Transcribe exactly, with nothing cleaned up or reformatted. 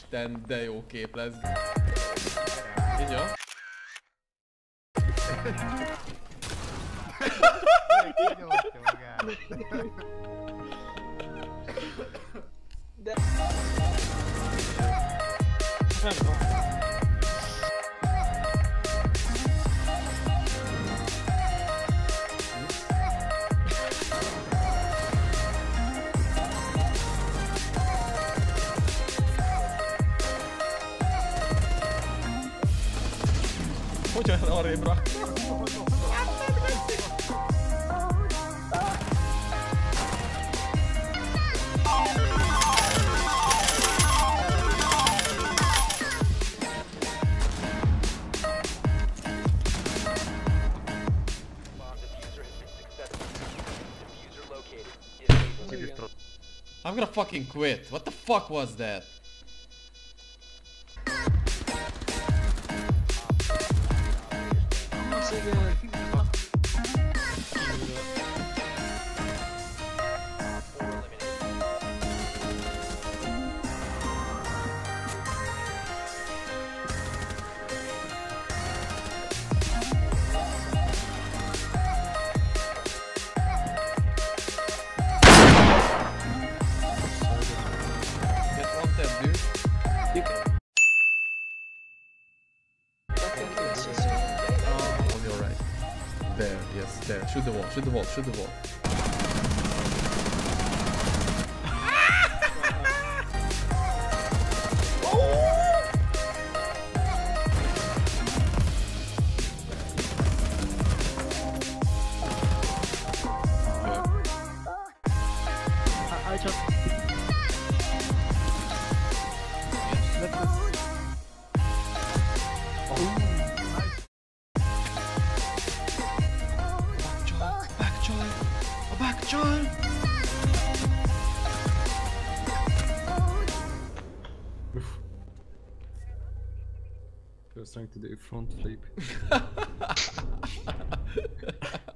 Úristen, de jó kép lesz. Így jó? Kinyomta magát. De... Nem tudom. Hogyan arrébb raktam? I'm gonna fucking quit. What the fuck was that? There, yes, there. Shoot the wall, shoot the wall, shoot the wall. I just... Let us... John! I was trying to do a front flip.